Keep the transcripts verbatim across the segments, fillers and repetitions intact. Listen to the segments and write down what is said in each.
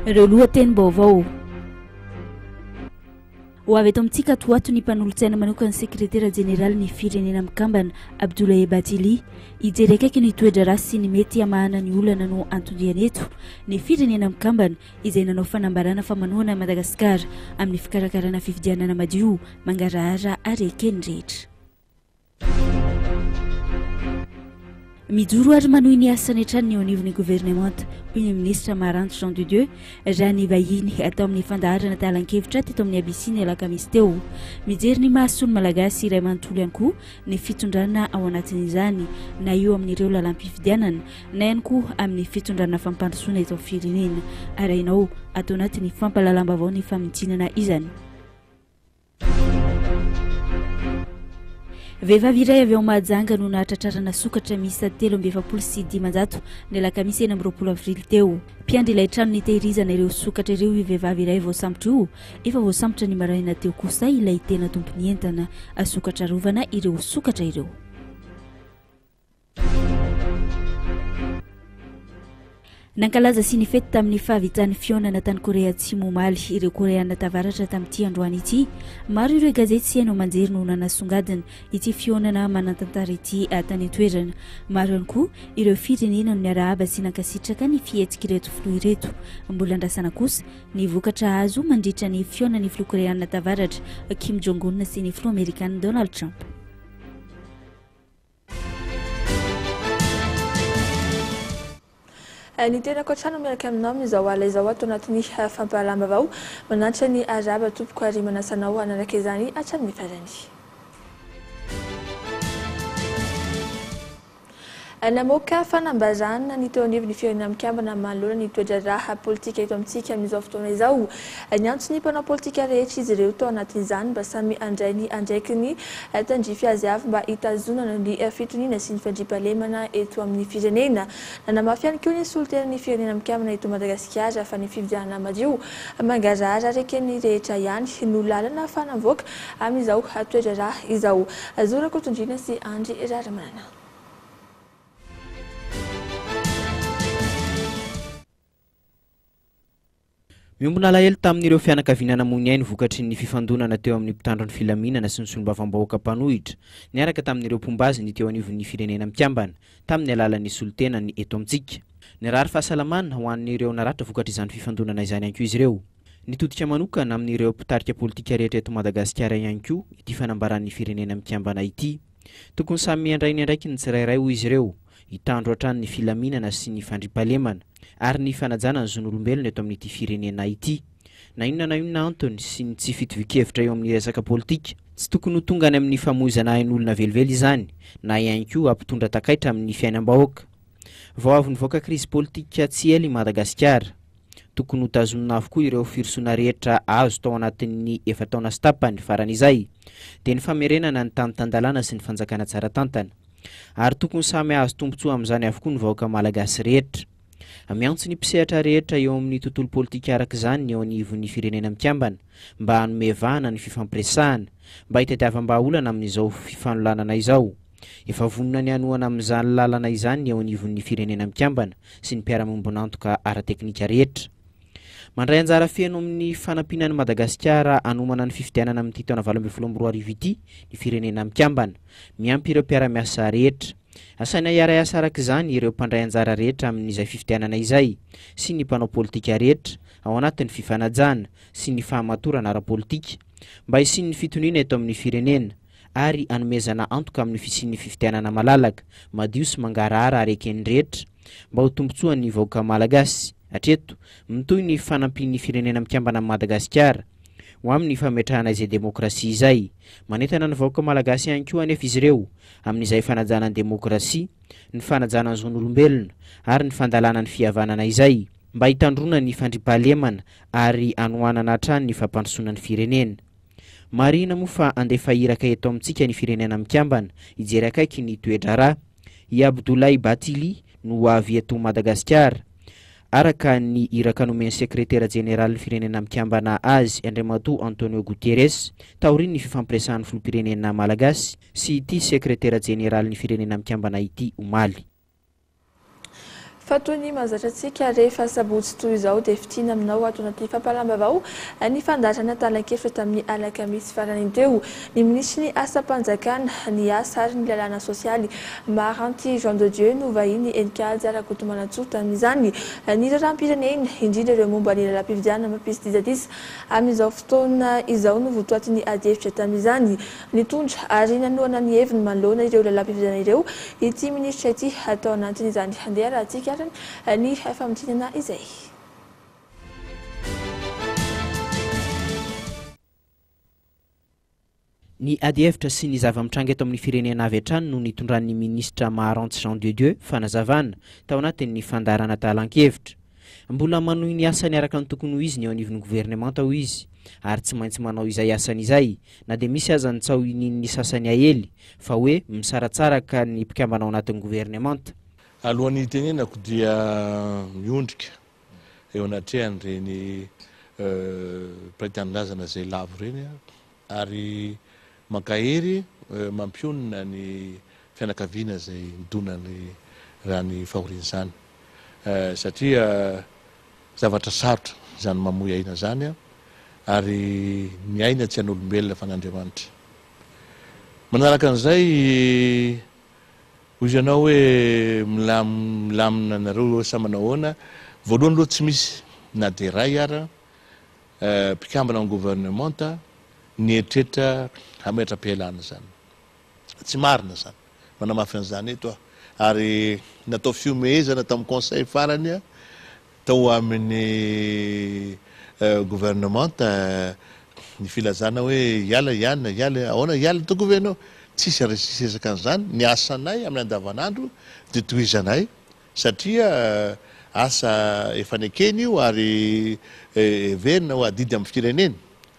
ireo lohatenim-baovao. Ho avy eto amintsika toato ny mpanolontsaina manokana ny sekretera jeneraly ny firenena mikambana Abdoulaye Bathily hijery akaiky ny toetra ratsy sy ny mety hamahana ny olana no antondriana eto ny firenena mikambana izay nanao fanambarana famanoana Madagasikara amin'ny fikarakarana fifidianana madio mangarahara arekeny rehetra. Mijoro ary manohy ny asany hatrany eo anivon'ny gouvernemanta Premier ministre Maranto Jean de Dieu raha ny vahiny atao amin'ny fandaharana talan-kevitra teto amin'ny Abisiny alakamisy teo. Mijery ny mahasoa ny malagasy iray manontolo ihany koa ny fitondrana ao anatin'izany na eo amin'ireo lalam-pifidianana na ihany koa amin'ny fitondrana fampandrosoana eto amin'ny firenena arahinao atao anatin'ny fampalalam-baovao ny famintinana izany. Vehivavy iray avy ao Mahajanga no nahatratrarana sokatra miisa telo amby efapolo sy dimanjato ny alakamisy enina amby roapolo avrily teo. Mpiandry ilay trano nitehirizana ireo sokatra ireo io vehivavy iray voasambotra io efa voasambotra ny maraina teo kosa ilay tena tompony entana asokatra rovana ireo sokatra ireo. Nankalaza sy ny fety tamin'ny fahavitany fionana tany Korea Atsimo omaly ireo koreana tavaratra tamin'ity androany ity. Maro ireo gazety sy haino manjery no nanasongadina ity fionana manantantara ity tany toerana. Maro ihany koa ireo firenena no niarahaba sy nankasitraka ny fihetsika ireto filoha ireto. Mbola andrasana kosa ny vokatra azo mandritra ny fionan'ny filoha koreana tavaratra Kim Jong-un sy ny filoha amerikana Donald Trump. Ny tena kotrano miaraka aminao amin'izao ala izao ato anatin'ny fampahalamba-vao manantra ny araba tompoko ary manasanao anaraka izany hatramin'ny farany. Namoaka fanambazana ny teo anivon'ny firenena mikambana manoloana ny toetra raha politika eto amintsika amin'izao fotoana izao. Ny antony mpanao politika rehetra izy ireo tao anatin'izany mba samy andray ny andraikiny tandrify azy avy mba hitazonana ny fitoniana sy ny fandriampahalemana eto amin'ny firenena. Nanamafy ihany koa ny solontenan'ny firenena mikambana eto Madagasikara fa ny fifidianana madio mangarahara arekeny rehetra ihany no lalana fanavoaka amin'izao toetra raha izao. Zora Kotondrina sy Andry Raramanana. Miombona alahelo tamin'ireo fianakaviana namony ainy vokatry ny fifandonana teo amin'ny mpitandro ny filaminana sy ny solombavam-bahoaka mpanohitra niaraka tamin'ireo pombaziny teo anivon'ny firenena mikambana tamin'ny alalan'ny solontenany eto amintsika. Nirary fahasalamana ho an'ireo naratra vokatry izany fifandonana izany ihany koa izy ireo. Nitodika manokana amin'ireo mpitarika politika rehetra eto Madagasikara ihany koa ity fanambaran'ny firenena mikambana ity. Tokony samy miandray ny andraiky ny tsirairay ho izy ireo hitandro hatrany ny filaminana sy ny fandriampahalemana ary ny fanajana ny zon'olombelona eto amin'ity firenena ity. Na inona na inona antony sy ny tsy fitovikevitra eo amin'ny resaka politika tsy tokony ho tonga any amin'ny famoizana ain'olona velively izany na ihany koa ampitondra takaitra amin'ny fiainam-bahoaka. Vao avy nivoaka krizy politika tsy ela i Madagasikara, tokony ho tazomina avokoa ireo firosoana rehetra azo tao anatin'ny efataona sy tapany faran'izay dia ny famerenana ny tanitandalana sy ny fanjakana tsara tantana ary tokony samy azo tombontsoa amin'izany avokoa ny vahoaka malagasy rehetra. Miantso ny mpisehatra rehetra eo amin'ny tontolo politika arak'izany eo anivon'ny firenena mikambana mba hanome vahana ny fifampiresahana mba hitadiavam-bahaolana amin'izao fifanolanana izao. Efa vonona ny hanoana amin'izany lalana izany eo anivon'ny firenena mikambana sy ny mpiara-miombonantoka ara-teknika rehetra. Mandray anjara feno amin'ny fanampinan'ny Madagasikara hanomana ny fifidianana amin'ity taona valo ambin'ny folo amby roa arivo ity ny firenena mikambana miampy ireo mpiara-miasa rehetra. Asaina hiara asa arak'izany ireo mpandray anjara rehetra amin'izay fifidianana izay sy ny mpanao politika rehetra ao anatin'ny fifanajana sy ny fahamatorana ara-politika mba hisian'ny fitoniana eto amin'ny firenena ary hanomezana antoka amin'ny fisian'ny fifidianana malalaka madio sy mangarahara arekeny rehetra mba ho tombontsoan'ny vahoaka malagasy. Hatreto mitoy ny fanampian'ny firenena mikambana amin'ny Madagasikara ho amin'ny fametrahana izay demokrasia izay manentana ny vahoaka malagasy ihany koa anefa izy ireo amin'izay fanajana ny demokrasia, ny fanajana ny zon'olombelona ary ny fandalana ny fihavanana izay mba hitandrona ny fandriampahalemana ary hanohanana hatrany ny fampandrosoana ny firenena. Marina moa fa andefa iraka eto amintsika ny firenena mikambana hijery akaiky ny toetra raha. I Abdoulaye Bathily no avy eto Madagasikara araka ny iraka nomen'ny sekretera jeneraly firenena mikambana azy Andriamatoa Antonio Guterres taoriny ny fifampiresahan'ny filoham-pirenena malagasy sy ity sekretera jeneraly ny firenena mikambana ity omaly. fa toy ny mazatra antsika rehefa sabotsy toy izao dia fitina aminao ato anaty fampalambavao ny fandatrana talan-kevitra tamin'ny alakamisy farany teo. Ny minisitry ny asa-panjakana ny asa ary ny lalàna sosialy Maranty Jean de Dieu no vahiny enikajy ara-kotomanantsoa tamin'izany ny raram-pirenena indrindra ireo momba ny lalam-pividianana mampisidizadisa amin'izao fotoana izao no votoatin'ny ady hevitra tamin'izany nitondra ary nanoana ny heviny manoloana ireo lalam-pividianana ireo ity minisitra ity atao anatin'izany handeha rahantsika ny famontinana izay. Ny ady hevitra sy ny zava-mitranga eto amin'ny firenena avy hatrany no nitondran'ny ministra Maranty Jean de Dieu fanazavana tao anatin'ny fandarana talan-kevitra. Mbola manohy ny asany araka ny tokony ho izy ny eo anivon'ny gouvernemanta ho izy ary tsy maintsy manao izay asany izay na dia misy aza nitsao inin'ny sasany ahely fa hoe misaratsara ka ny mpikambana ao anatin'ny gouvernemanta. Alohan'ny tenenako dia miondrika eo anatrehany reny pretendazana zay lavo reny ary mankahery mampionina ny fianakaviana zay midonany raha ny fahoriana zany satria zavatra sarotra zany mamoy aina zany ary ny aina tsy an'olombelona fa n'Andriamanitra. Manaraka an'izay hoy ianao hoe milamina anareo sa manao ahoana, voalohany aloha tsy misy na dia ray ara mpikambana amin'ny gouvernemanta nietrehitra hametram-pialana zany, tsy marina zany, manamafy an'izany eto aho. Ary natao fiomehezana tamin'ny conseil farany tao amin'ny gouvernemanta ny filazana hoe iala iana iala ahoana iala toko ve anao, tsisy resesaka an'izany. Ny asanay amin'ny andavanandro dia tohizanay satria asa efa nekeny io ary verina ho adidy amin'ny firenena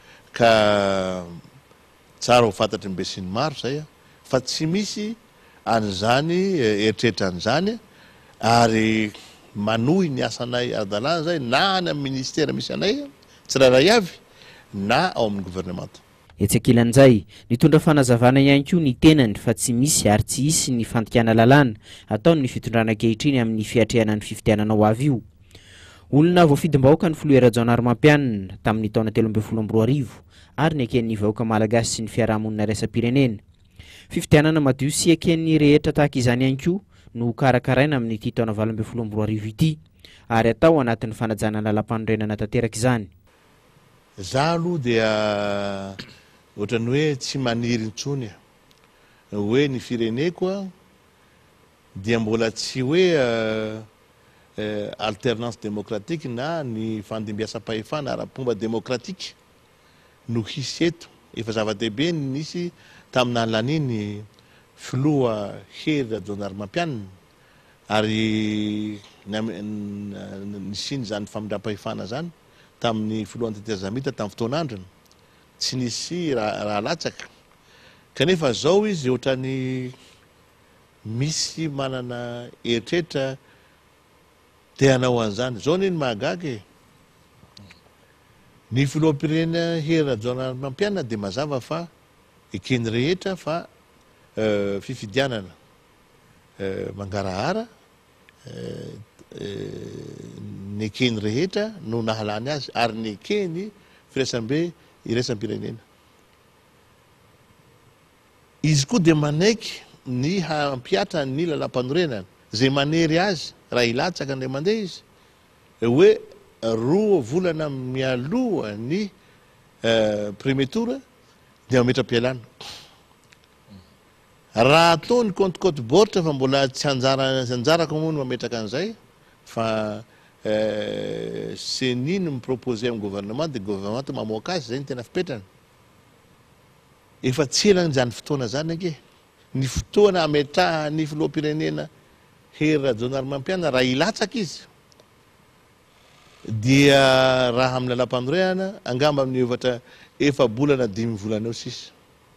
ka tsara ho fantatry ny be sy ny maro zay fa tsy misy an'izany eritreritra an'izany ary manohy ny asanay ara-dalàna zay na any amin'ny ministera misy anay tsirairay avy na ao amin'ny gouvernemanta. Etsekilan'izay nitondra fanazavana ihany koa ny tenany fa tsy misy ary tsy hisy ny fandikana lalàna ataony ny fitondrana ankehitriny amin'ny fiatrehana ny fifidianana ho avy io. Olona voafidim-bahoaka ny Floera Ranomampianina tamin'ny taona telo ambin'ny folo amby roa arivo ary ny eken'ny vahoaka malagasy sy ny fiarahamonina raisam-pirenena. Fifidianana madio sy eken'ny rehetra tahaka izany ihany koa no karakaraina amin'ity taona valo ambin'ny folo amby roa arivo ity ary atao anatin'ny fanajana lalam-panorenana tanteraka izany. Za aloha dia ohatrany hoe tsy maniry intsony hoe ny fireneko dia mbola tsy hoe alternance démocratique na ny fandimbiasam-pahefana ara-pomba démocratique no hisy eto. Efa zava-dehibe ny nisy tamin'ny alaniny filoha Hery Rajaonarimampianina ary nisiny zany famindram-pahefana zany tamin'ny filohan'ny Tetezamita tamin'ny fotoan'androny tsy nisy raha latsaka kanefa zao izy ohatrany misy manana eritreritra te hanao an'izany. Zao ny mahagaga ny filoham-pirenena Hery Rajaonarimampianina dia mazava fa ekeny rehetra fa fifidianana mangarahara ny ekeny rehetra no nahalany azy ary ny ekeny firaisambe iraisam-pirenena. Izy koa dia manaiky ny hampiatra ny lalam-panorenana zay manery azy raha ilatsaka indray mandeha izy hoe roa volana mialoha ny premier tour dia mametram-pialana. Raha ataony compte-cote bortra fa mbola tsy anjarako moa no mametraka an'izay fa seni no miproposé amin'ny gouvernement dia gouvernement mamoaka azy zay ny tena fipetrany. Efa tsy elany zany fotoana zany ake ny fotoana ametraha ny filoham-pirenena Hery Rajaonarimampianina raha ilatsaka izy dia raha amin'ny lalam-panorenana angamba amin'ny efatra efa bolana dimy volana eo sisa,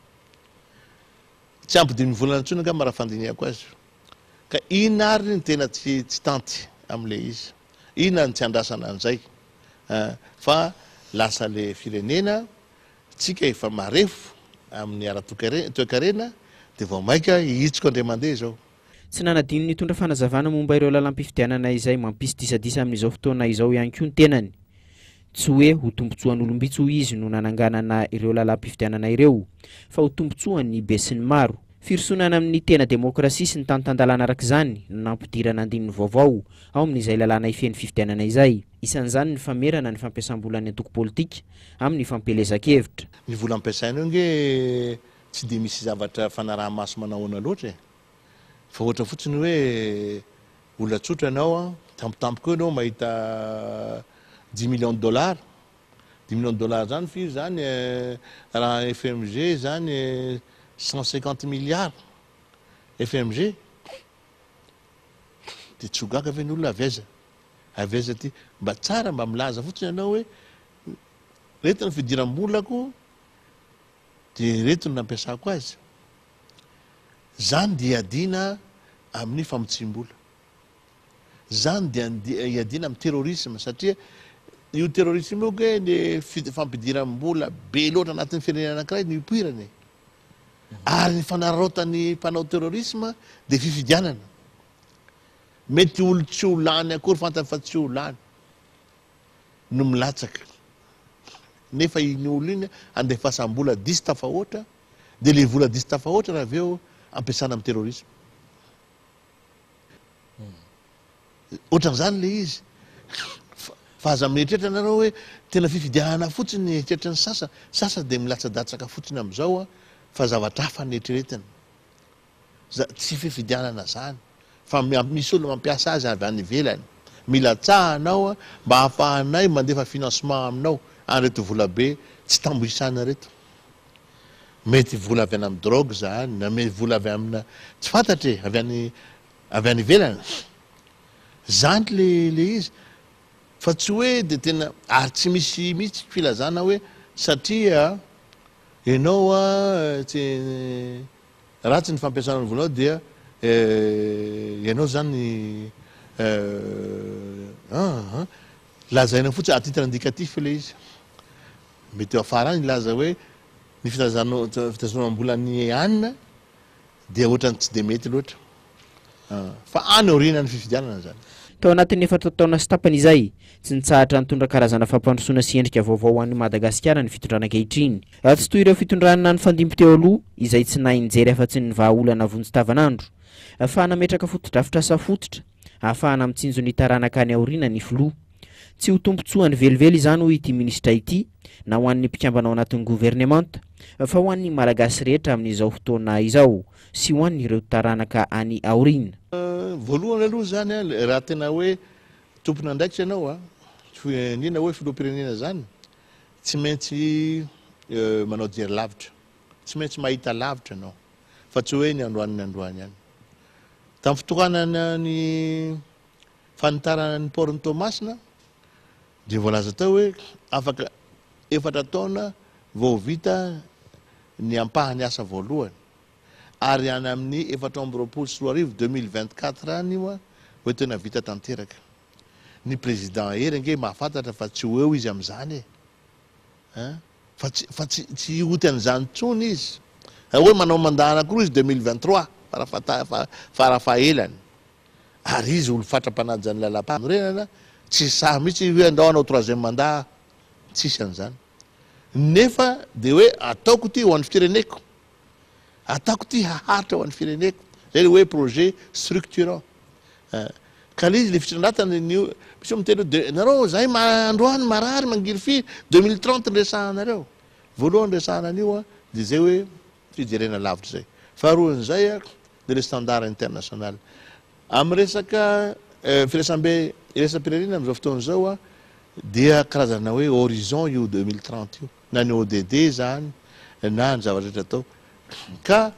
tsy ampy dimy volana intsony angamba raha fandinihako azy. Ka inona ary ny tena tsy tsy tanty amin'le izy, inona ny tsy andrasana an'izay fa lasa le firenena tsika efa marefo amin'ny ara-toe-karena dia vao maika hihitsiko andray mandeha zao. tsy nanadino nitondra fanazavana momba ireo lalam-pifidianana izay mampisy disadisa amin'izao fotoana izao ihany koa ny tenany. Tsy hoe ho tombotsoan'olombitso izy no nananganana ireo lalam-pifidianana ireo, fa ho tombotsoan'ny be sy ny maro. Firsonana amin'ny tena demokrasia sy ny tantan-dalàna arak'izany no nampidirana andininy vaovao ao amin'izay lalàna ifeny fifidianana izay. Isan'izany ny famerana ny fampiasam-bola ny antoko politika amin'ny fampelezan-kevitra. Ny vola ampiasaina io nge tsy de misy zavatra fanaraha-maso manahoana loatra e. Fa ohatra fotsiny hoe olona tsotra anao tampotampoka anao mahita dix millions de dollars. dix millions de dollars zany firy zany raha F M G zany cent cinquante milliards F M G. De tsy hogaka ave ny olona aveza. Aveza ty mba tsara mba milaza fotsiny anao hoe reto ny fidiram-bolako de reto ny nampiasako azy. Zany dia iadina amin'ny famotsim-bola. Zany dia iadina amin'ny terrorisme satria io terrorisme io ke ny fampidiram-bola be loatra anatin'ny firenena anankiray ny ipoirany. Ary ny fanarotany mpanao terrorisme de fifidianana. Mety olo tsy ho lany akory fantany fa tsy ho lany no milatsaka. Nefa iny olo iny andefasam-bola disy tafahoatra de le vola disy tafahoatra raha aveo ampiasana amin'ny terrorisme. Ohatran'izany le izy. Fa aza mieritreritra nanao hoe tena fifidianana fotsiny eritreritra ny sasa, sasa de milatsa-datsaka fotsiny amin'izao fa zavatra hafa ny eritreretiny. Tsy fifidianana zany. Fa misy olona mampiasa azy avy any ivelany. Mila tsahanao mba hahafahanay mandefa financement aminao anreto vola be tsy tamboisana reto. Mety vola avy any amin'ny drogue zany, na mety vola avy amina tsy fantatry avy any avy any ivelany. Zany le le izy. Fa tsy hoe de tena ary tsy misy mihitsy filazana hoe satria ianao a tsy ratsy ny fampiasana ny volanao dia ianao zany lazaina fotsiny à titre indicatif le izy. Mety eo afara any laza hoe ny fitazanao fitazonam-bola ny anina dia ohatrany tsy de mety loatra. Fa any aoriana ny fifidianana zany. Tao anatin'ny efatra taona sy tapany izay, tsy nitsahatra nitondra karazana fampandrosoana sy endrika vaovao ho an'i Madagasikara ny fitondrana ankehitriny. Tsy toy ireo fitondrana ny fandimby teo aloha izay tsy nahinjery afa-tsy ny vahaolana vonjy-tavanandro. Ahafahana metraka foto-drafitra safototra, ahafahana mitsinjo ny taranaka any aoriana ny filoha. Tsy ho tombotsoany velively izany hoy ity minisitra ity, na ho an'ny mpikambana ao anatin'ny gouvernemanta, fa ho an'ny malagasy rehetra amin'izao fotoana izao sy ho an'ireo taranaka any aoriana. Voalohany aloha zany raha tena hoe tompona ndraikitra ianao a nina hoe filoham-pirenena zany tsy maintsy manao jery lavitra, tsy maintsy mahita lavitra ianao fa tsy hoe ny androany ny androany ihany. Tamin'ny fitohanana ny fanitarana ny portny Tomasina dia voalaza tao hoe afaka efatra taona vao vita ny ampahany asa voalohany. Ary any amin'ny efatra amby roapolo sy roa arivo deux mille vingt-quatre any io hoe tena vita tanteraka. Ny président ery nge mahafantatra fa tsy ho eo izy amin'izany e. Fa tsy fa tsy tsy hoty an'izany tsony izy. Hoe manao mandahana akory izy deux mille vingt-trois farafahaelany. Ary izy olo fatra-panajany lalam-pahamorenana tsy sahy mihitsy hoe andao anao troisième mandat, tsisy an'izany. Nefa de hoe ataoko ty ho an'ny fireneko. Ataoko ty haharitra ho an'ny fireneko. Zay hoe projet structurant. Ka izy le fitrandrantany misy miteny hoe nareo zahay androany marary mangiry firy deux mille trente ny resahanareo. Voalohany resahana an'io dia zay hoe fijerena lavitra zay. Faharoan'izay de le standard international. Amin'ny resaka firasam-be irasam-pirenena amin'izao fotoana zao dia karazana hoe horizon io deux mille trente io. Na ny O D D zany na ny zavatra rehetra atao. Ka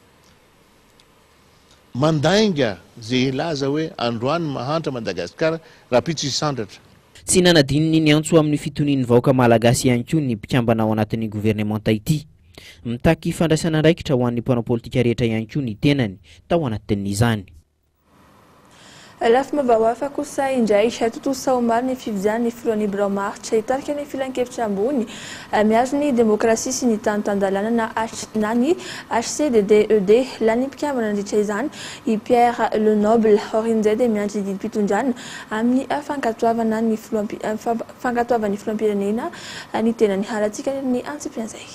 mandainga zay ilaza hoe androany mahantra Madagasikara raha pitsy isandratra. Tsy nanadininy ny antso amin'ny fitonian'ny vahoaka malagasy ihany koa ny mpikambana ao anatin'ny gouvernemanta ity. Mitaky fandraisana andraikitra ho an'ny mpanao politika rehetra ihany koa ny tenany tao anatin'izany. Lafa mavahoafa kosa indray tontolo saomary ny fividian'ny filohan'ny Braomaritra hitarika ny filan-kevitra ambony miazo ny demokrasia sy ny tanotandalana na ny H C D D E D lany mpikambana nandritra izany i Pierre Lenoble orin'izay dia miandry ny didim-pitondrana amin'ny fankatoavana ny fankatoavan'ny filoham-pirenena ny tenany harantsika ny antsipian'izay.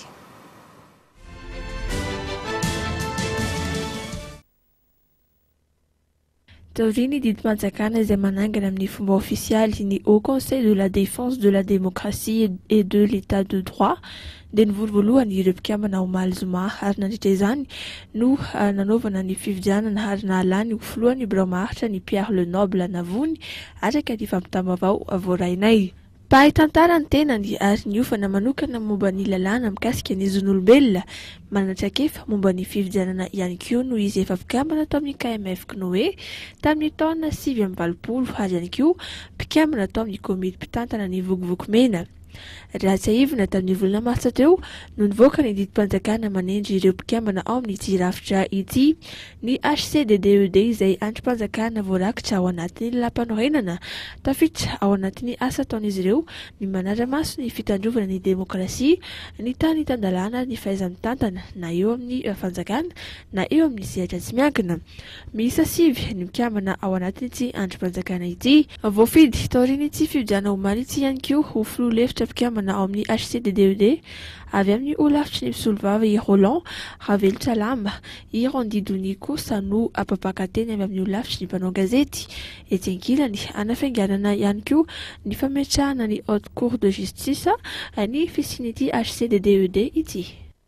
Taurini didim-panjakana izay manangana amin'ny fomba ofisialy ny Haut Conseil de la Défense de la Démocratie et de l'État de droit dia nivory voalohany ireo mpikambana omaly zoma ary nandritra izany no nanaovana ny fividianana ary nahalany ho filohan'ny Braomaritra ny Pierre Lenoble navony araka ny fampitambavao voarainay. Pahay tantara ny tenany ary niofana manokana momba ny lalàna mikasika ny zon'olombelona manatsakefa momba ny fividianana ihany koa no izy efa mpikambana tao amin'ny K M F Knoe tamin'ny taona sivy amby valopolo ary ihany koa mpikambana tao amin'ny komity mpitantana ny vogovoko mena. Rahatsahivina tamin'ny volana martsa teo no nivoaka ny didim-panjakana manendry ireo mpikambana ao amin'ny jirafitra ity ny H C D D E D izay andrim-panjakana voarakitra ao anatin'ny lampanorenana tafiditra ao anatin'ny asa ataon'izy ireo ny manara-maso ny fitandrovana ny demokrasia ny tany tandalana ny fahaiza-mitantana na eo amin'ny fanjakana na eo amin'ny sehatra tsy miankina. Miisa sivy ny mpikambana ao anatin'ity andrim-panjakana ity voafidy taoriny ity fividiana omaly ity ihany koa ho filoha lefitra mpikambana ao amin'ny H C D D E D avy amin'ny olavitry ny mpisolovava i Roland Ravelitra Lamba i Randidoni kosa no apapaka teny avy amin'ny olavitry ny mpanao gazety ety ankilany anafianganana ihany koa ny fametrahana ny Haute Cour de Justice ny fisian'ity H C D D E D ity.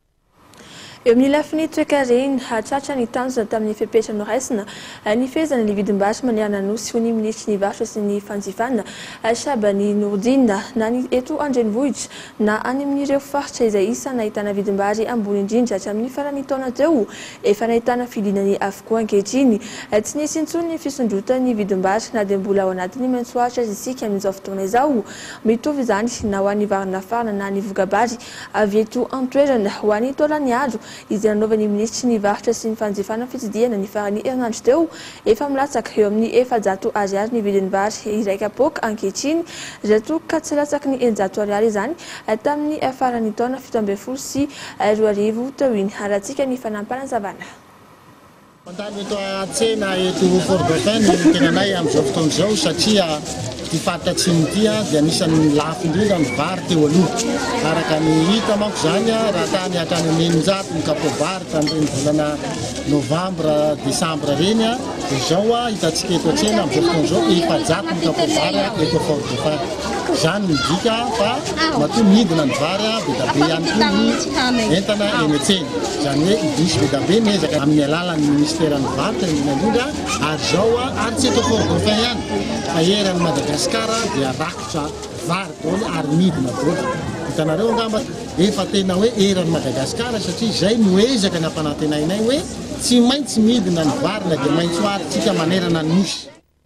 Eo amin'ny lafiny toekareny hatratra ny tanjona tamin'ny fepetra noraisina ny fehezana ny vidim-barotra manerana nosy ho ny ministry ny varotra sy ny fanjifana Sabany Nourdine na ny eto Andrenivohitra na any amin'ireo faritra izay isa nahitana vidim-bary ambony indrindra hatramin'ny farany taona teo efa nahitana fidinany avokoa ankehitriny tsy nisy intsony ny fisondrotana ny vidim-bary na dia mbola ao anatin'ny maintsoahitra azy isika amin'izao fotoana izao mitovy izany na ho an'ny varina farana na ny vokabary avy eto antoerana ho an'ny taolany aro izay nanaovan'ny ministry ny varotra sy ny fanjifana fitsidiana ny farany herinandro teo efa milatsaka eo amin'ny efajato ariary ny vidin'ny vary iraika apoka ankehitriny rato ka tsy latsaky ny eninjato ariary izany tamin'ny farany taona fito ambin'ny folo sy roa arivo teo iny harantsika ny fanampanazavana. Mandalo eto an-tsena eto Fort Dauphin ny tenanay amin'izao fotoana izao satria ty faritra atsimo ity dia anisan'ny lafo indrindra ny vary teo aloha araka ny hita manko zany raha tany hatrany amin'ny eninjato ny kapobary tamin'ireny volana novambra desambra reny dia izao hitantsika eto an-tsena amin'izao fotoana izao efajato ny kapobary eto Fort Dauphin. Zany midika fa matoa midina ny vary be da be ihany koa ny entana eny an-tsena. Zany hoe misy be da be mezaka amin'ny alalan'ny ministèran'ny varotra indrindra ary zao ary tsy eto Fort Dauphin ihany fa eran'ny Madagasikara dia rakotra vary daholo ary midina daholo. Hitanareo angamba efa tena hoe eran'ny Madagasikara satria zay no ezaka ny ampanantenainay hoe tsy maintsy midina ny vary na dia maintso ary tsika manerana ny nosy.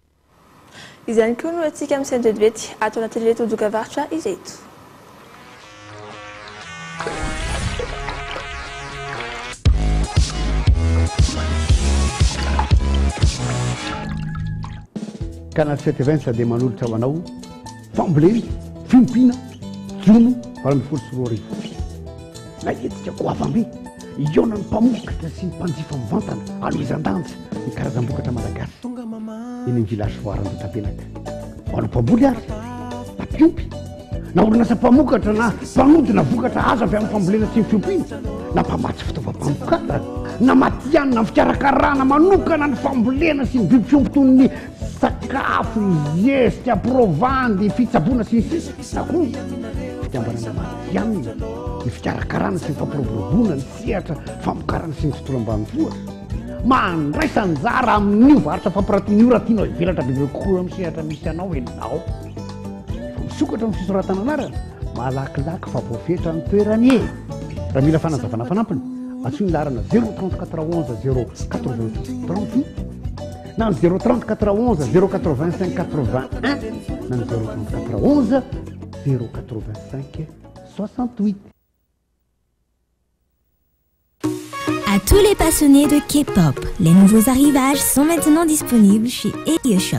Izany koa no atsika amin'ny sendretivety ato anatin'ilay todoka varotra ireto. Canal sept vingt dia manolotra ho anao famboleny, fiompiana, jono valo ambin'ny folo sy roa arivo. Na etika goavambe iona ny mpamokatra sy ny mpanjifa mivantana aloizan-danja ny karazam-bokatra malagasy. Eny amin'ny village voaran'ny tapenaka. Ho anao mpamboly ary na mpiompy na orinasa mpamokatra na mpanodina vokatra azo avy amin'ny fambolena sy ny fiompiana na mpamatsy fitaovam-pamokatra na matianina ny fikarakarana manokana ny fambolena sy ny biby fiompy toy ny sakafo, zesika, provandy, fitsaboana sy ny sisa na koa fitambanana matianina ny fikarakarana sy ny fampiroboroboana ny sehatra famokarana sy ny tontolo ambanivohitra mandraisa anjara amin'io varotra fampirantian'io raha tianao hivelatra bebe kokoa amin'ny sehatra misy anao enao fa misokatra amin'ny fisoratana anarana malakilaky fa voafetra ny toerany e raha mila fanazavana fanampiny atsoiny larana zéro trente quatre onze zéro quatre-vingt-six trente na ny zéro trente quatre onze zéro quatre-vingt-cinq quatre-vingt-un na ny zéro trente quatre onze zéro quatre-vingt-cinq soixante-huit. À tous les passionnés de K-pop, les nouveaux arrivages sont maintenant disponibles chez Aeoshop.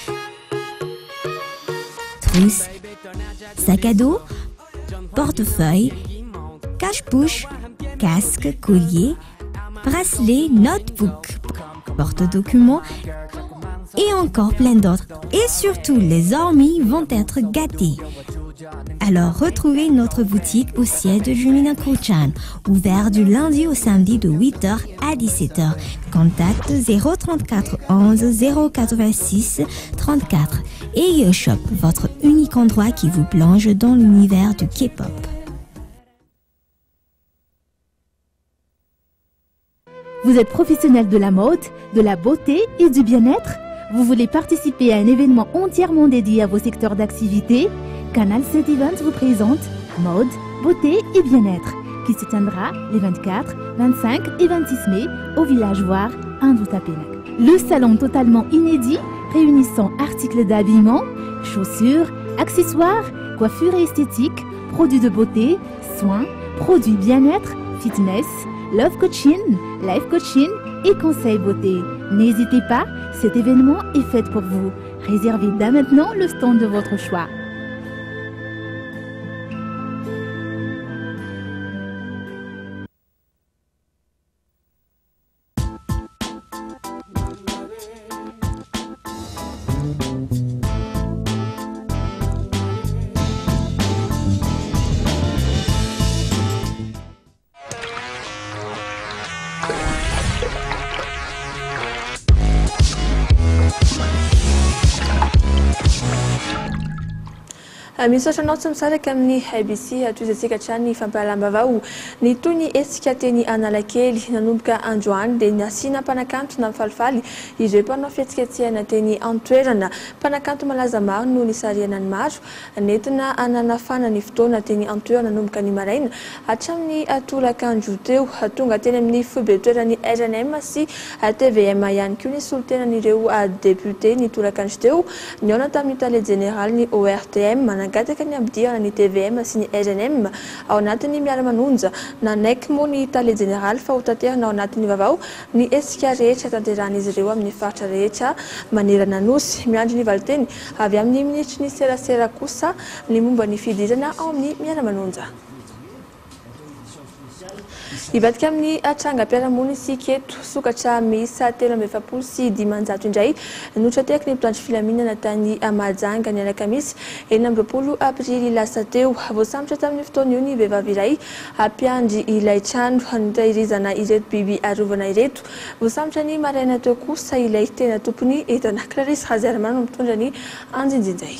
Trousses, sac à dos, portefeuille, cache-pouche, casque, collier, bracelet, notebook, porte-documents et encore plein d'autres. Et surtout, les ormis vont être gâtés. Alors retrouvez notre boutique au siège de Jumina Kouchan, ouvert du lundi au samedi de huit heures à dix-sept heures. Contact zéro trente-quatre onze zéro quatre-vingt-six trente-quatre. Et Aeoshop, votre unique endroit qui vous plonge dans l'univers du K-pop. Vous êtes professionnel de la mode, de la beauté et du bien-être? Vous voulez participer à un événement entièrement dédié à vos secteurs d'activité? Canal sept Events vous présente Mode, Beauté et Bien-être, qui se tiendra les vingt-quatre, vingt-cinq et vingt-six mai au village Voir, Indou-Tapenak. Le salon totalement inédit, réunissant articles d'habillement, chaussures, accessoires, coiffure et esthétique, produits de beauté, soins, produits bien-être, fitness, love coaching, life coaching et conseils beauté. N'hésitez pas, cet événement est fait pour vous. Réservez dès maintenant le stand de votre choix. misaotra anao tsy misaraka amin'ny A B C atoizantsika hatrany ny fampahalam-bavao ny toy ny hetsika teny Analakely nanomboka androany dia niasiana mpanakanto na mifalifaly ireo mpanao fihetsiketsehana teny Antoerana. Mpanakanto malaza maro no nisariana ny maro nentina ananafana ny fotoana teny Antoerana nanomboka ny maraina hatramin'ny tolakandro teo tonga teny amin'ny foibe toeran'ny R N M sy T V M ihany koa ny solotenan'ireo député ny tolakandro teo ny ao tamin'ny tale général ny O R T M gataka ny ambidiana ny T V M sy ny R N M ao anatin'ny miara-manonja nanaiky moa ny tale général fa hotaterina ao anatin'ny vavao ny hetsika rehetra tanteran'izy ireo amin'ny faritra rehetra manerana nosy miandry ny valiteny avy amin'ny minitry ny serasera kosa ny momba ny fidirana ao amin'ny miara-manonja. Ivadika amin'ny trangam-piarahamonina isika eto sokatra miisa telo amby efapolo sy dimanjato indray notrateky ny mpitandro filaminana tany Mahajanga ny alakamisy enina amby roapolo aprily lasa teo voasambotra tamin'ny fotoana io ny vehivavy iray ampiandry ilay trano nitahirizana ireto biby arovana ireto voasambotra ny maraina teo kosa ilay tena tompony entana Clarisse Razerman no mitondra ny anjinjinjay.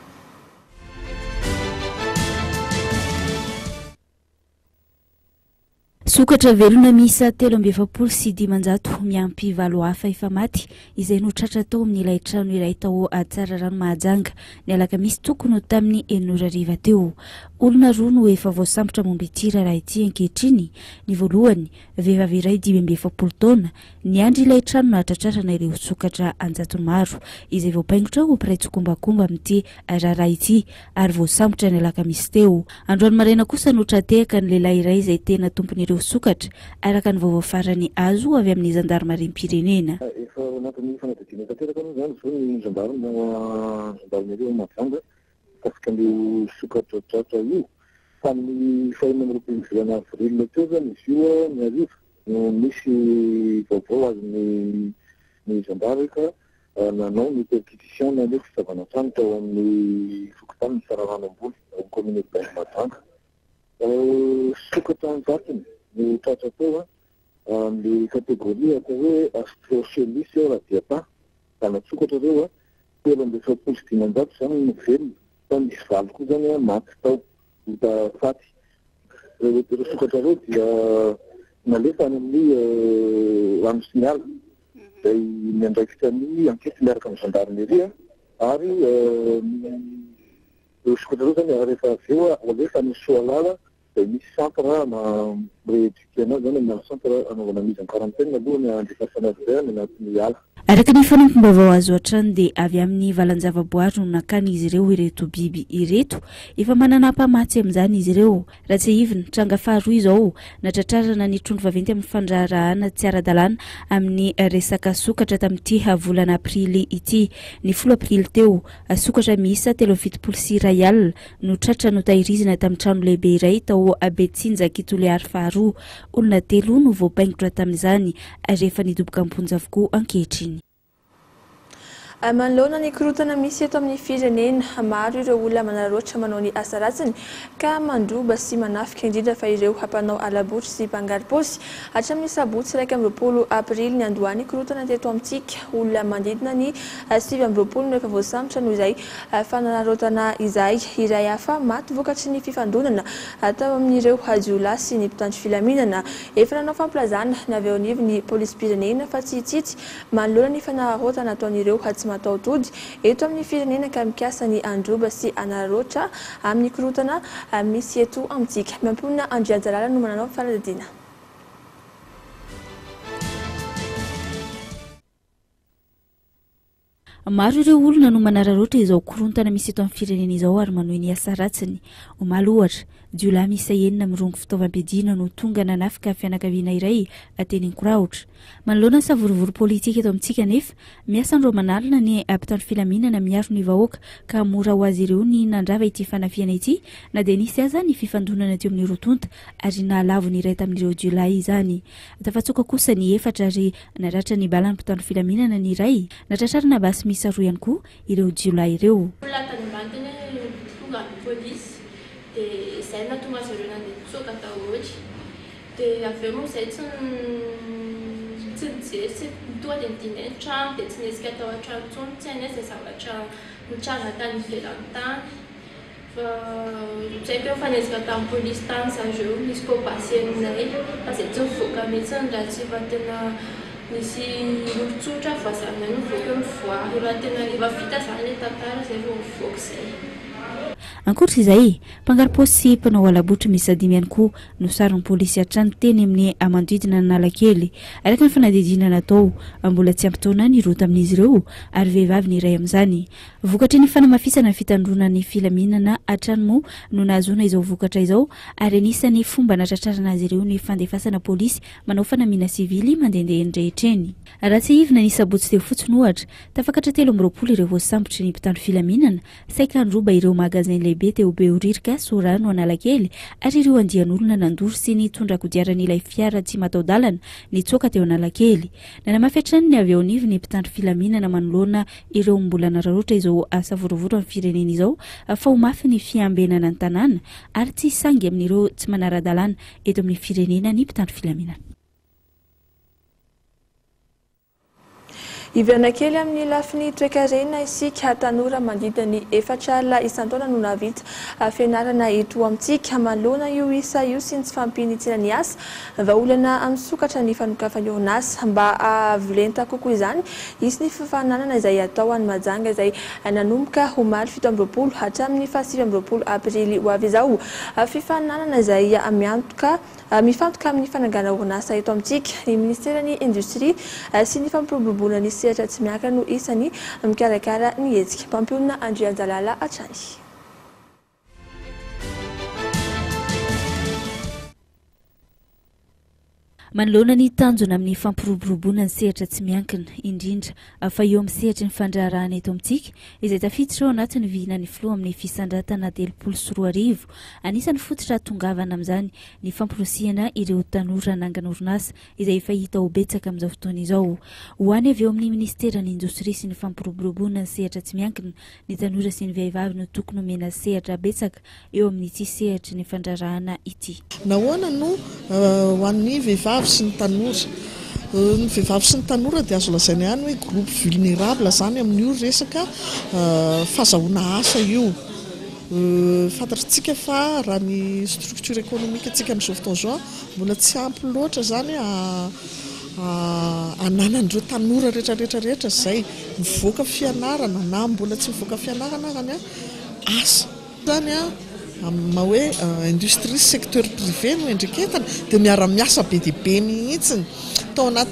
Sokatra velona miisa telo amby efapolo sy dimanjato miampy valo hafa efa maty izay notratra tao amin'ilay trano iray tao Tsararano Mahajanga ny alakamisy tokony tamin'ny enina ariva teo. Olona roa no efa voasambotra momba ity raharaha ity ankehitriny. Ny voalohany vehivavy iray dimy amby efapolo taona niandry ilay trano nahatratrarana ireo sokatra anjato maro izay voapaingotra ho mpiray tsokombakomba amin'ity raharaha ity ary voasambotra ny alakamisy teo. Androany maraina kosa notratehaka ny lehilahy iray izay tena tompon'ireo sokatra araka ny vaovao farany azo avy amin'ny zandarmariam-pirenena. Efa anatin'ny fanadadiana tanteraka aloha zany zao ny zandarma zandarmereo Mahajanga kasika an'io sokatra tratra io tamin'ny fahaenina amby roapolo volana avril teo zany izy io ny arivo no misy vaovao azy ny ny zandarika nanao ny perquisition na ndraiky fitaovana trano tao amin'ny fokontany ny Tsararano ambony amin'ny commune urbaine Mahajanga. Sokatra anjatony ny tratra teo ny kategoria atao hoe astrochelis radiata tanatsokatra reo telo amby efapolo sy dimanjato zany no velona fa misy valo koa zany maty tao hita faty. Reo sokatra reo dia nalefa any amin'ny rano siniala izay miandraikitra ny ankety miaraka amin'ny gendarmerie ary reo sokatra reo zany rehefa avy eo alefa ny Soalala dia misy centre rééduqué anao zany amin'ny centre anaovana mise en quarantaine aloha ny andrefasana azy anatin'ny ala. araka ny fanampim-baovao azo hatrany dia avy amin'ny valan-javaboary no nakany izy ireo ireto biby ireto efa manana mpamatsy amin'izany izy ireo raha tsy iviny tranga faharoa izao natratrarana ny trondro vaventy amin'ny fandraharahana tsy ara-dalàna amin'ny resaka sokatra tamin'ity volana aprily ity ny folo aprily teo sokatra miisa telo fitopolo sy iray alina no tratra no tahirizina tamin'ny trano lehibe iray tao Betsinja Kitoliary faharoa olona telo no voapaingotra tamin'izany rehefa nidoboka amponja avokoa ankehitriny. Manoloana ny korotana misy eto amin'ny firenena maro ireo olona manaroatra manao ny asa ratsiny ka mandroba sy manafika indrindra fa ireo hampanao alabotry sy mpangarom-paosy hatramin'ny sabotsy iraika amby roapolo aprily ny androany korotana teto amintsika olona manodidina ny sivy amby roapolo no efa voasambotra noho izay fanarotana izay iray hafa maty vokatry ny fifandonana atao amin'ireo jiolahy sy ny mpitandro filaminana efa nanao fampilazana ny avy ao anivo ny polisy-pirenena fa tsy hitsitsy manoloana ny fanarotana ataon'ireo tsy matao tody eto amin'ny firenena ka mikasa ny androba sy anaroatra amin'ny korotana misy eto amintsika. Miampionana Andrianjalala no mananao faladina. Maro ireo olona no manararoatra izao korontana misy eto amin'ny firenena izao ary manohy ny asa ratsiny. Omaly ohatra, jiolahy miisa enina mirongo fitaovam-piadiana no tonga nanafika fianakaviana iray teny Ankoraotra. Manoloana ny savorovory politika eto amintsika nefa, miasa andro manalina ny mpitandro filaminana miaro ny vahoaka ka mora ho azy ireo ny nandrava ity fanafiana ity na dia nisy aza ny fifandonana teo amin'ny rotonta ary nahalavo ny iray tamin'ireo jiolahy izany. Tafatsoka kosa ny efatra ary naratra ny balan'ny mpitandro filaminana ny iray natratrarina basy misy roa ihany koa ireo jiolahy ireo. dia izay nahatonga azy ireo nandeha tsoaka daholo dia avy eo moa izay tsy tsy nijery tonga dia nidina ny trano dia tsy niezika atao an-trano intsony tsy hainaiza izay zavatra nitranga tany ivelany tany fa tsy haiko eo fanezika tamin'ny polisy tany zareo nisy kôbasy aminay fa izay tsy mivoaka mihitsiny raha tsy efa tena misy olon-tsotra voazanay mivoaka eo mivoary raha tena efa vita izany ilay tantara izay vao mivoaka izay. Ankoatra izay, mpangarom-paosy sy mpanao alabotry misy dimy ihany koa no sarin'ny polisy hatrany teny amin'ny manodidina Analakely araka ny fanadidina natao mbola tsy ampitaona ny roa tamin'izy ireo ary vehivavy ny iray amin'izany. Vokatry ny fanamafisana ny fitandronan'ny filaminana hatrany moa no nahazoana izao vokatra izao ary anisan'ny fomba natratrarana azy ireo ny fandefasana polisy manao fanamiana sivily mandehandeha rehetreny. Raha tsy ivina ny sabotsy teo fotsiny ohatra, tafakatra telo amby roapolo ireo voasambotry ny mpitandro filaminana saika androba ireo magazin lehibe teo Behoririka, Sorano, Analakely ary ireo andian'olona nandoro sy ny tondra kodiaran'ilay fiara tsy mataho-dalana nitsoaka teo Analakely. Nanamafy hatrany ny avy ao anivo ny mpitandro filaminana manoloana ireo mbola nararoatra izao asa vorovoro amin'ny firenena izao fa ho mafy ny fiambenana ny tanàna ary tsy sangy amin'ireo tsy manara-dalàna eto amin'ny firenena ny mpitandro filaminana. Iviana kely amin'ny lafiny toekarena isika tanora mandritra ny efatra alina isan-taona no navita fianarana eto amintsika manoloana io isa io sy ny tsy fampinitsina ny asa vahaolana amin'ny sokatra ny fanokafana eo an'asa mba avolenta kokoa izany isy ny fifananana izay atao any majanga izay nanomboka omaly fito amby roapolo hatramin'ny fahasivy amby roapolo aprily ho avy izao. Fifananana izay miantoka mifantoka amin'ny fanangana orinasa eto amintsika ny ministeran'ny indostria sy ny fampiroboroboana ny sehatra tsy miakatra no isany mikarakara ny hetsika. Mpampiona Andrianjalala hatrany. Manoloana ny tanjona amin'ny fampiroboroboana ny sehatra tsy miankina indrindra fa eo amin'ny sehatra ny fandraharahana eto amintsika izay tafiditra ao anatin'ny vihinan'ny filoha amin'ny fisandratana telopolo sy roa arivo. Anisan'ny fototra tongavana amin'izany ny fampirosiana ireo tanora nangana orinasa izay efa hita ho betsaka amin'izao fotoana izao. Ho any avy eo amin'ny ministeran'ny indostria sy ny fampiroboroboana ny sehatra tsy miankina ny tanora sy ny vehivavy no tokony omena sehatra betsaka eo amin'ity sehatra ny fandraharahana ity. Nahoana no ho an'ny vehivavy sy ny tanora ny vehivavy sy ny tanora dia azo lazaina ihany hoe groupe vulnérable zany amin'io resaka fahazahoana asa io. Fantatritsika fa raha ny structure économique atsika amin'izao fotoana izao mbola tsy ampy loatra zany ananan'ireo tanora rehetrarehetra rehetra izay mivoaka fianarana na mbola tsy mivoaka fianarana arany asa zany a ma hoe industrie secteur privé no endriketana dia miara-miasa be dia be mihitsiny tao anatin'ny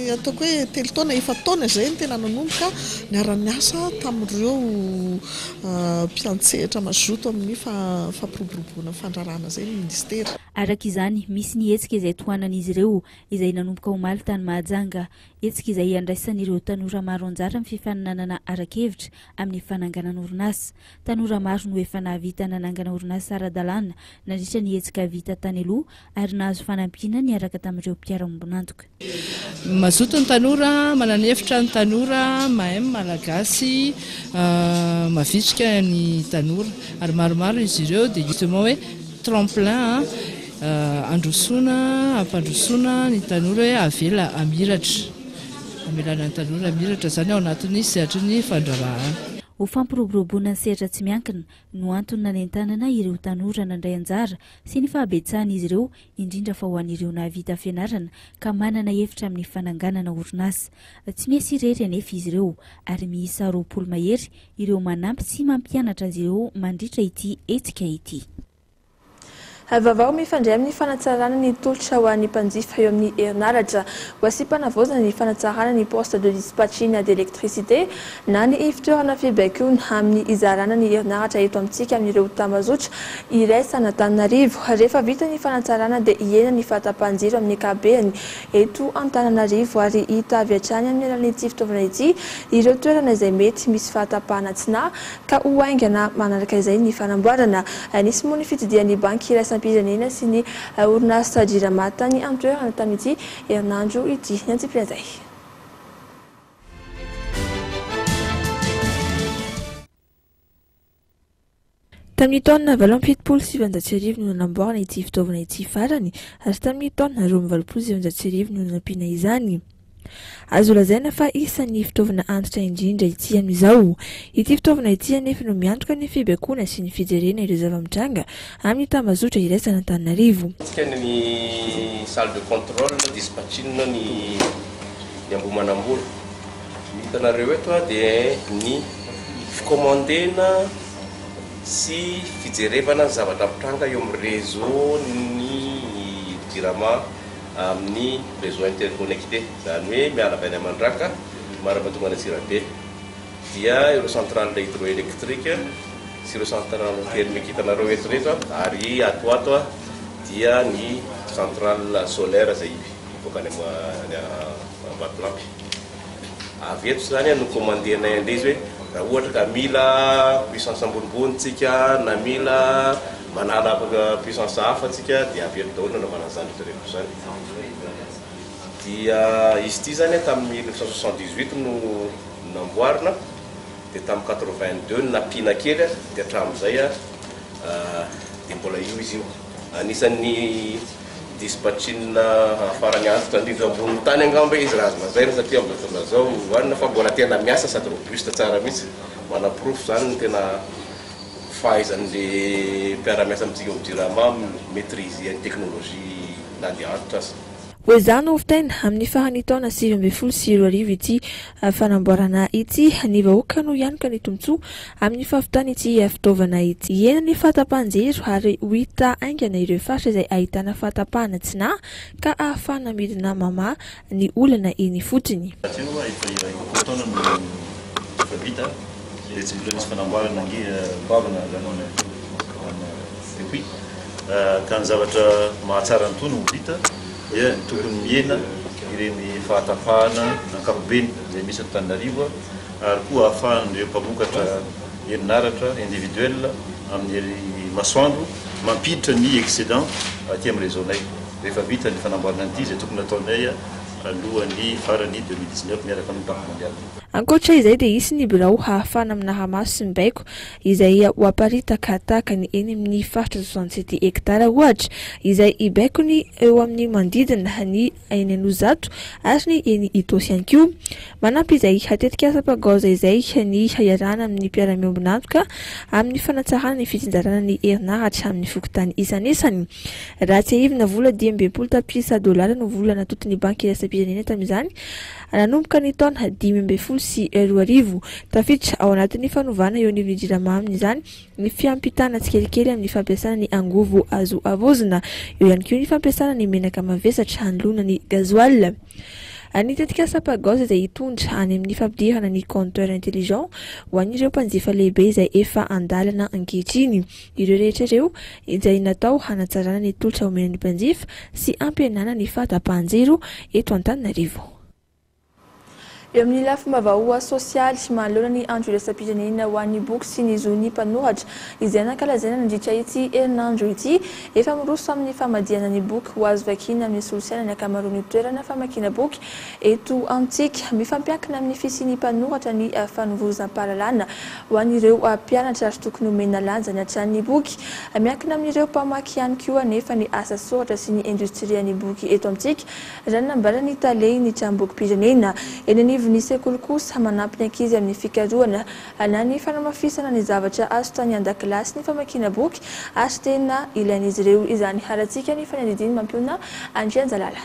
ataoko hoe telo taona efa taona izay ny tena nanomboka niara-niasa tamin'ireo mpiantsehatra mazoto amin'ny fampiroboroboana fandrarana zay ny ministera. Araka izany misy ny hetsika izay tohanan'izy ireo izay nanomboka omaly tany Mahajanga, hetsika izay andraisan'ireo tanora maro anjara amin'ny fifaninanana arak'hevitra amin'ny fananganana orinasa. Tanora maro no efa nahavita nanangana orinasa ara-dalàna nandritra ny hetsika vita tany aloha ary nahazo fanampiana niaraka tamin'ireo mpiara-miombonantoka. Mazoto ny tanora, mananevitra ny tanora, mahay malagasy, mavitrika ny tanora ary maromaro izy ireo dia justement hoe tremplin androsoana, ampandrosoana ny tanora hoe avela amiratra. Amelana ny tanora amiratra zany ao anatin'ny sehatry fandrarahana. Ho fampiroboroboana ny sehatra tsy miankina no antony nanentanana ireo tanora nandray anjara sy ny fahabetsahana izy ireo indrindra fa ho an'ireo nahavita fianarana ka manana hevitra amin'ny fananganana orinasa. Tsy misy irery anefa izy ireo ary miisa roapolo mahery ireo manampy sy mampianatra azy ireo mandritra ity hetsika ity. Vaovao mifandray amin'ny fanatsarana ny tolotra ho an'ny mpanjifa eo amin'ny herinaratra ho asipana-vaozana ny fanatsarana ny poste de dispatching d'électricité na ny ifitoerana fibaikoana amin'ny izarana ny herinaratra eto amintsika amin'ireo tambazotra iraisana Antananarivo. Rehefa vita ny fanatsarana dia hiena ny fahatapahan-jiro amin'ny ankabehany eto Antananarivo ary hita avy hatrany amin'ny alalan'ity fitaovana ity ireo toerana izay mety misy fahatapahana tsina ka ho aingana manaraka izay ny fanamboarana. Nisy moa ny fitidian'ny banky iraisam-pirenena sy ny orinasa Jiramata ny antoerana tamin'ity herinandro ity ny antsipiazay. Tamin'ny taona valo amby fitopolo sy sivinjato sy arivo no nanamboarana ity fitaovana ity farany ary tamin'ny taona roa amby valopolo sy sivinjato sy arivo no nampiana izany. Azo lazaina fa isan'ny fitaovana antitra indrindra ity amin'izao. Ity fitaovana ity anefa no miantoka ny fibaikoana sy ny fijerena ireo zava-mitranga amin'ny tambazotra iraisana Antananarivo. Ny salle de contrôle dispatching ny ny Ambohimanambola. Hitanareo eto dia ny fikomandena sy fijerevana ny zavatra mitranga eo amin'ny réseau ny Jirama amin'ny réseau interconnecté zany hoe miala avy any Mandraka marabatonga any Antsirabe dia ireo centrale hydroélectrique sy ireo centrale thermique hitanareo eto reto ary ato ato dia ny centrale solaire zay mivoaka any Ambatolampy. Avy eto zany no commandena indray izy hoe raha ohatra ka mila puissance ambonimbonitsika na mila manala puissance hafa tsika dia avy eto daholo nanaovana zany rehetra zany. Dia izy ity zany tamin'ny mille neuf cent soixante-dix-huit no namboarina dia tamin'ny quatre-vingt-deux no nampiana kely dia hatramin'izay dia mbola io izy io. Anisan'ny dispatching farany antitra indrindra ambony tany angamba izy raha azo lazaina satria amin'ny fotoana zao hoanina fa mbola tena miasa sady robuste tsara mihitsy. Manaprofo zany ny tena fahaizan'le mpiara-miasa amintsika amin'ny Jirama maîtriser ny teknôlôjia nandeha antitra azy. Ho izany no vitaina amin'ny farany taona sivy ambin'ny folo sy roa arivo ity fanamboarana ity ny vahoaka no hianika ny tombotsoa amin'ny fahavitana ity fitaovana ity. Hiena ny fahatapahan-jiro ary ho hita aingana ireo faritra izay ahitana fahatapahana tsina ka ahafahana midina mama ny olana eny fotony. Dia tsy mbola misy fanamboarana nge bavana zanona depuis ka ny zavatra mahatsara ny tony ho vita dia tokony miena ireny fahatapahana ankapobeny izay misy Antananarivo ary koa ahafahan'ireo mpamokatra herinaratra individuel amin'ny masoandro mampiditra ny excédent aty amin'ny réseau-nay. Rehefa vita ny fanamboarana an'ity izay tokony ataonay alohan'ny farany deux mille dix-neuf miaraka amin'ny banque mondiale. Ankoatra izay dia isy ny birao hahafana amin'ny nahamaso sy mibaiko izay ho aparitaka tahaka ny eny amin'ny faritra soixante-sept hektara ohatra izay hibaikony eo amin'ny manodidina ny eny Anozato ary ny eny Itosy ihany koa. Manampy izay hatetika asa-pagaoza izay ny iarahana amin'ny mpiara-miombonantoka amin'ny fanatsarana ny fitsinjarana ny herinaratra amin'ny fokontany isan'isany. Raha tsy ahivina vola dimy amby epolo tapitrisa dolara no vola natotony banky iraisam-pirenena tamin'izany nanomboka ny taona dimy amby folo sy roa arivo. Tafiditra ao anatin'ny fanovana eo anivon'ny Jirama amin'izany ny fiampitana tsikelikely amin'ny fampiasana ny angovo azo avozina, eo ihany koa ny fampiasana ny menaka mavesatra hanolona ny gazoil. Ny tetika sapagose izay hitondra any amin'ny fampidirana ny compteur intelligent ho an'ireo mpanjifa lehibe izay efa andalana ankehitriny. Ireo rehetra ireo izay natao hanatsarana ny tolotra omen'ny mpanjifa sy ampihenana ny fahatapahan-jiro eto Antananarivo. Eo amin'ny lafomba vahoaka sosialy manoloana ny andro iraisam-pirenena ho an'ny boky sy ny zony mpanoratra izay nankalazaina nandritra ity herinandro ity efa miroso amin'ny famadihana ny boky ho azo vakiana amin'ny solosaina ny ankamaroan'ny toerana famakiana boky eto antsika mifampiankina amin'ny fisian'ny mpanoratra ny fanovozam-pahalalana ho an'ireo mpianatra ary tokony homena lanja ny atran'ny boky miankina amin'ireo mpamaky ihany koa nefa ny asa soratra sy ny industrian'ny boky eto antsika raha nambarany taleny ny tranom-bokim-pirenena eny ny sekoly kosa manampy ny ankizy amin'ny fikarohana na ny fanamafisana ny zavatra azo tany an-dakilasy ny famakiana boky ary tena ilain'izy ireo izany harantsika ny fanadidiny mampiona Andrianjalala.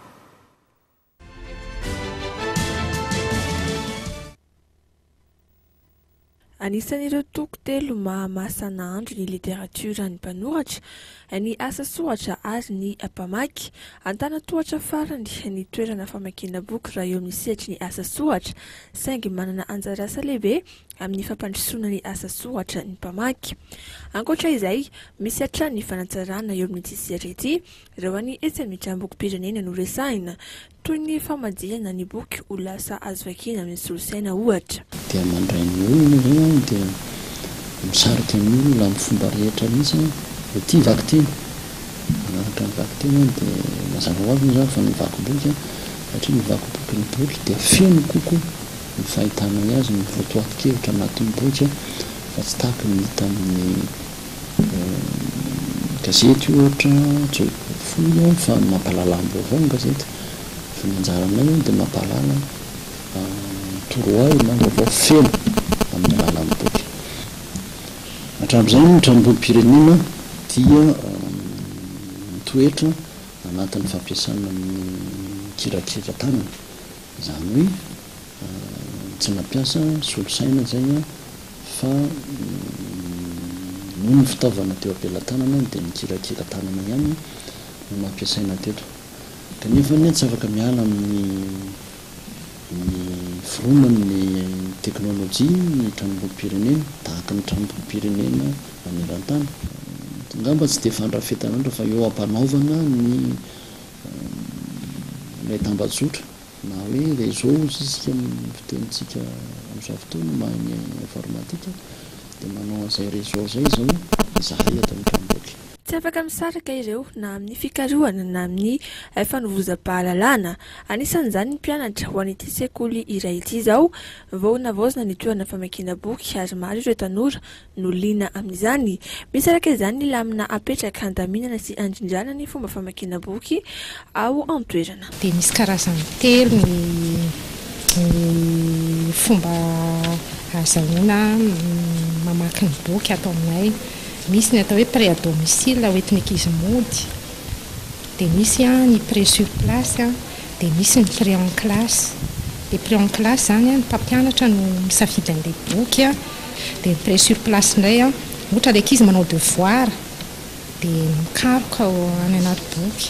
Anisan'ireo toko telo mahamasana andro ny literatiora ny mpanoratra, ny asa soratra ary ny mpamaky. Antanatohatra farany ny toerana famakiana boky raha eo amin'ny sehatry ny asa soratra, saingy manana anjara asa lehibe amin'ny fampandrosoana ny asa soratra ny mpamaky. Ankoatra izay, misy hatrany ny fanatsarana eo amin'ity sehatra ity raha ny etsan'ny tranom-bokim-pirenena no resahina toy ny famadihana ny boky ho lasa azo vakiana amin'ny solosaina ohatra. Dia mandray ny olona zay dia misarika ny olona amin'ny fomba rehetra mihitsy hoe ty vaky teny manaraka ny vaky teny dia mazava ho avy zao fa ny vaky boky satria ny vaky boky ny boky dia feno koko ny fahitana azy ny voatoati-kevitra anatin'ny boky fa tsy tahaka ny hita amin'ny gazety ohatra tsy foy fa mampahalala am-baovao ny gazety fa ny anjara aminay dia mampahalala torohay na vaovao feno amin'ny alalan'ny boky. Hatramin'izay ny tranom-bokim-pirenena dia mitoetra anatin'ny fampiasana amin'ny kirakira tanana, izany hoe tsy mampiasa solosaina zay fa ny fitaovana teo am-pelantanana dia ny kirakira tanana ihany no mampiasaina teto. Kanefa ny tsy afaka miala amin'ny ny firoman'ny teknôlôjia ny tranom-bokim-pirenena tahaka ny tranom-bokim-pirenena maneran-tany. Ngamba tsy dia fandrafetanandro fa eo ampanaovana ny ilay tambazotra na hoe réseau isika amin'ny fitenitsika amin'izao fotoana mahay informatika dia manao an'izay réseau zay zao izahay ato amin'ny tranom-boky. Tsy afaka misaraka ireo na amin'ny fikarohana na amin'ny fanovozam-pahalalana. Anisan'izany ny mpianatra ho an'ity sekoly iray ity izao vao navaozina ny toerana famakiana boky ary maro ireo tanora no liana amin'izany. Misaraka izany ny lamina apetraka handaminana sy handrindrana ny fomba famakiana boky ao an-toerana. Dia misy karazany telo ny fomba azahoana mamaky ny boky ato aminay. Misy ny atao hoe pré à domicile hoentin'ny ankizy mody, dia misy ny pré sur place, dia misy ny pré en classe. Dia pré en classe zany ny mpampianatra no misafidy an'ilay boky, dia pré sur place indray ohatra ilay ankizy manao devoir dia mikaroka any anaty boky,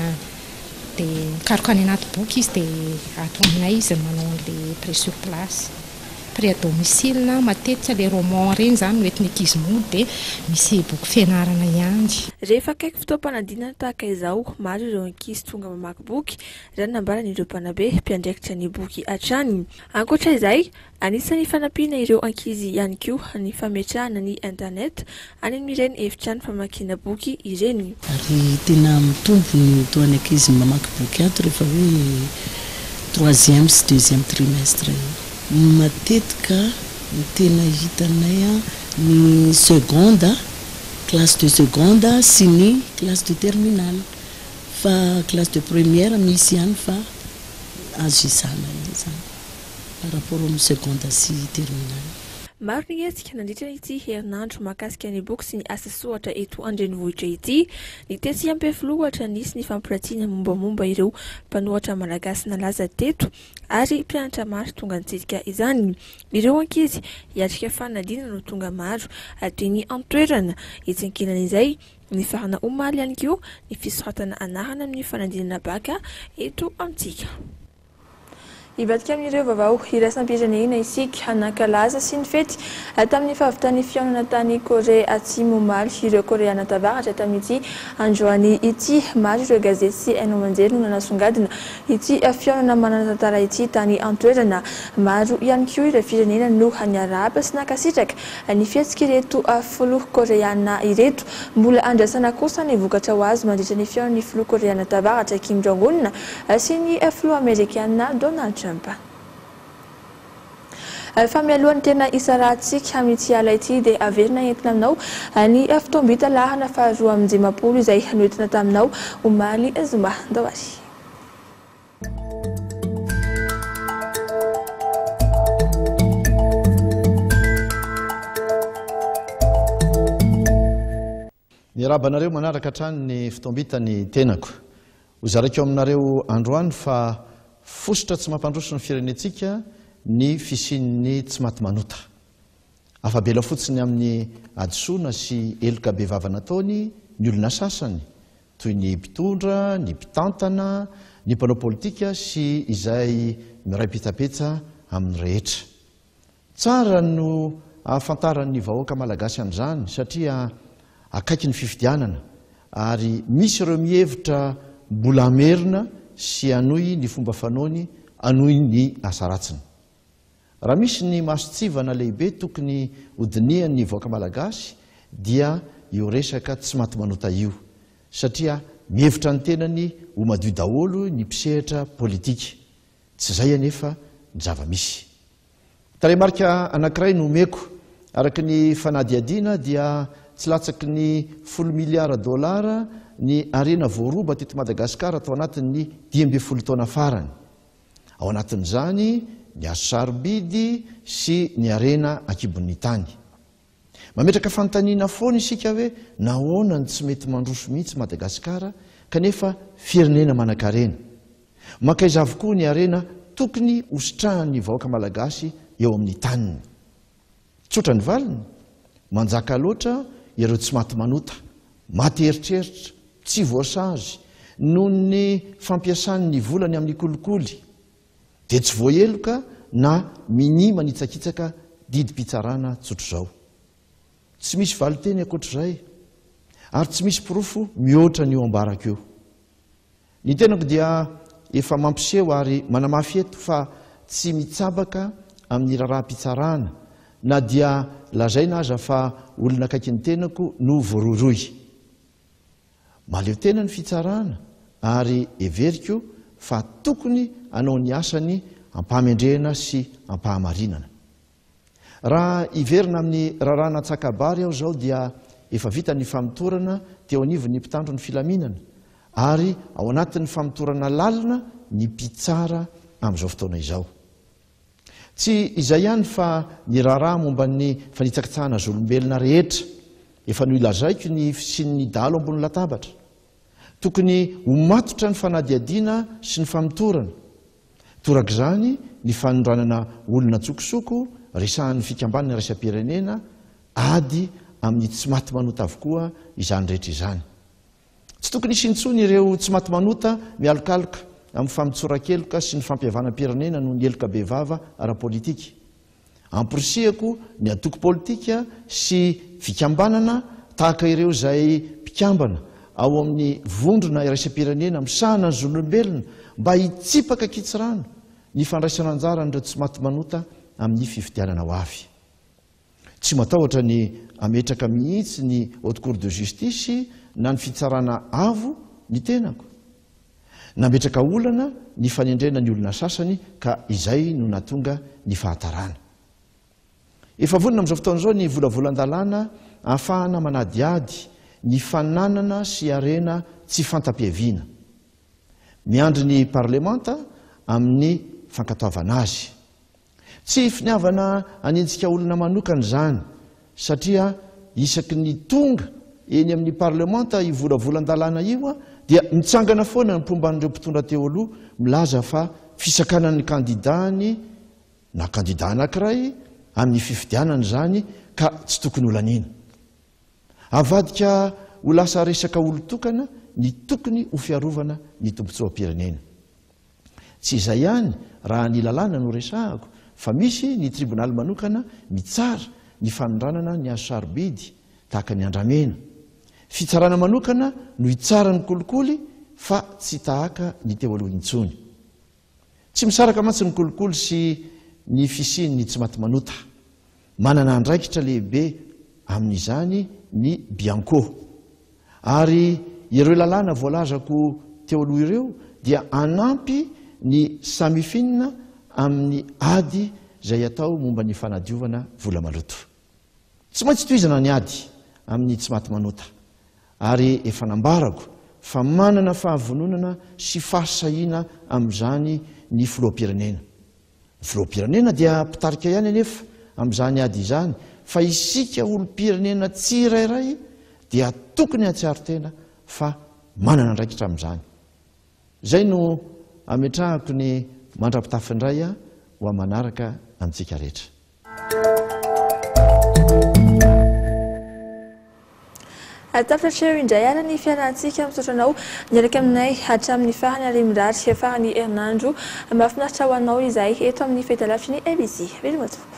dia mikaroka any anaty boky izy dia ato aminay izy manao an'ilay pré sur place. Pré à domicile matetika le roman reny zany hoentin'ny ankizy mody dia misy boky fianarana ihany. Rehefa akaiky fotoam-panadinana tahaka izao maro ireo ankizy tonga mamaky boky raha nambaran'ireo mpanabe mpiandraikitra ny boky hatrany. Ankoatra izay, anisan'ny fanampiana ireo ankizy ihany koa ny fametrahana ny internet any amin'ireny efitrano famakiana boky ireny. Ary tena mitombo ny toan'ny ankizy mamaky boky ato rehefa hoe troisième sy deuxième trimestre matetika tena hitanay ny seconde classe de seconde sy ny classe de terminale fa classe de première misy ihany fa azo izana izany par rapport amin'ny seconde sy terminale. Maro ny hetsika nandritra ity herinandro mahakasika ny boky sy ny asa soratra eto an-drenivohitra ity. Ny tetsy ampefloatra nisy ny fampiratiana mombamomba ireo mpanoratra malagasy nalaza teto ary mpianatra maro tonga nitsidika izany. Ireo ankizy hiatrika fanadina no tonga maro ateny ny antoerana hitsankinan'izay ny farana omaly ihany koa ny fisoratana anarana amin'ny fanadinana baka eto amintsika. Ivadika amin'ireo vaovao iraisam-pirenena isika hanan-kalaza sy ny fety tamin'ny fahavitany fihaonana tany Korea Atsimo omaly ireo Koreana tavaratra tamin'ity androany ity. Maro ireo gazety sy haino aman-jery no nanasongadina ity fihaonana manana tantara ity tany an-toerana. Maro ihany koa ireo firenena no haniarahaba sy nakasitraka ny fihetsika ireto filoha Koreana ireto. Mbola andrasana kosa ny vokatra ho azy mandritra ny fihaonan'ny filoha Koreana tavaratra Kim Jong-un sy ny filoha Amerikana Donald Trump. Fa mialohan'ny tena isa rahantsika amin'ity ala ity dia averina entina aminao ny fitoam-bita lahana faharoa amby dimapolo izay noentina taminao omaly Zuma Ndawary. Ny rabanareo manaraka hatrany ny fitoam-bitany tenako. Hozaraiko aminareo androany fa fosotra tsy mampandroso ny firenentsika ny fisian'ny tsy maty manota. Afabela fotsiny amin'ny adisoana sy eloka be vava nataony ny olona sasany toy ny mpitondra, ny mpitantana, ny mpanao politika sy izay miray pitsapetsa amin'ny rehetra. Tsara no ahafantaran'ny vahoaka malagasy amin'izany satria akaiky ny fifidianana ary misy ireo mihevitra mbola amerina sy anoy ny fomba fanaony anoy ny asa ratsiny. Raha misy ny masotsivana lehibe tokony hodinian'ny vahoaka malagasy dia io resaka tsy maty manota io satria mihevitra ny tenany ho madio daholo ny mpisehatra politika. Tsy zay anefa ny zava-misy. Taremarika anankiray no omeko araka ny fanadiadiana dia tsy latsaky ny folo miliara dolara ny arena voaroba teto Madagasikara atao anatin'ny dimy amby folo taona farany. Ao anatin'izany ny azo sarobidy sy ny arena akibon'ny tany. Mametraka fanontaniana foana isika hoe nahoana ny tsy mety mandroso mihitsy Madagasikara kanefa firenena manan-karena. Makaiza avokoa ny arena tokony hositrahan'ny vahoaka malagasy eo amin'ny taniny. Tsotra ny valiny, manjaka loatra ireo tsy maty manota, maty eritreritra, tsy voasazy noho ny fampiasan'ny volany amin'ny kolikoly dia tsy voaheloka na mini manitsakitsaka didim-pitsarana tsotro zao. Tsy misy valiteny ankoatr'izay ary tsy misy porofo mihoatra ny eo ambaraka eo. Ny tenako dia efa mampiseho ary manamafy eto fa tsy mitsabaka amin'ny raharaham-pitsarana na dia lazaina aza fa olona akaiky ny tenako no voaroroy. Maleo tena ny fitsarana ary everiko fa tokony anao ny asany ampahamendrena sy ampahamarinana. Raha iverina amin'ny rarana tsakabary aho zao dia efa vita ny famitorana teo anivon'ny mpitandro ny filaminana ary ao anatin'ny famitorana lalina ny mpitsara amin'izao fotoana izao. Tsy izay ihany fa ny raharaha momba ny fanitsakitsahana zolombelona rehetra efa no ilazaiko ny fisian'ny dalo ambony latabatra. Tokony ho matotra ny fanadiadiana sy ny famitorana. Torak'izany ny fanondranana olona tsokosoko resahan'ny fikambanana raisam-pirenena ady amin'ny tsy maty manota avokoa izany rehetra izany. Tsy tokony isintsony ireo tsy maty manota mialokaloka amin'ny famitsorakeloka sy ny fampihavanam-pirenena noho ny eloka be vava ara-politika. Amporisihako ny antoko politika sy fikambanana tahaka ireo izay mpikambana ao amin'ny vondrona iraisam-pirenena misahana ny zolombelona mba hitsipaka kitsirano ny fandraisana anjara n'ireo tsy maty manota amin'ny fifidianana ho avy. Tsy matahotra ny ametraka mihitsy ny haute cour de justice na ny fitsarana avo ny tenako. Nametraka olana ny fanendrena ny olona sasany ka izay no natonga ny fahatarana. Efa vonona amin'izao fotoana izao ny volavolan-dalàna ahafahana manadiady ny fananana sy arena tsy fantam-piaviana. Miandry ny parlemanta amin'ny fankatoavana azy. Tsy finiavana anentsika olona manokana izany satria isaky ny tonga eny amin'ny parlemanta ivolavolan-dalàna io dia mitsangana foana ny mpomban'ireo mpitondra teo aloha milaza fa fisakanan'ny kandidany na kandida anankiray amin'ny fifidianana izany ka tsy tokony olaniana. Avadika ho lasa resaka olo-tokana ny tokony ho fiarovana ny tombotsoa-pirenena. tsy izay ihany raha ny lalàna no resahako fa misy ny tribonaly manokana mitsara ny fanondranana ny azo sarobidy tahaka ny andramena fitsarana manokana no itsara ny kolikoly fa tsy tahaka ny teo aloha intsony tsy misaraka matsy ny kolikoly sy ny fisiny tsy maty manota manana andraikitra lehibe amin'izany ny bianco ary ireo lalàna voalazako teo aloha ireo dia anampy ny samifinina amin'ny ady izay atao momba ny fanadiovana vola maloto tsy maintsy toizana ny ady amin'ny tsy maty manota ary efa nambarako fa manana fahavononana sy fahasahiana amin'izany ny filoam-pirenena ny filoam-pirenena dia mpitarika ihany anefa amin'izany ady izany fa isika olo-pirenena tsirairay dia tokony hatsiaro tena fa manana andraikitra amin'izany zay no ametrahako ny mandra-pitafindray a ho a manaraka amintsika rehetra atafatra eo indray ara ny fiarantsika misotranao niaraka aminay hatramin'ny farany arimindary farany herinandro mahafinaritra ho anao izay eto amin'ny fety lavitry ny A B C. Velomatoa.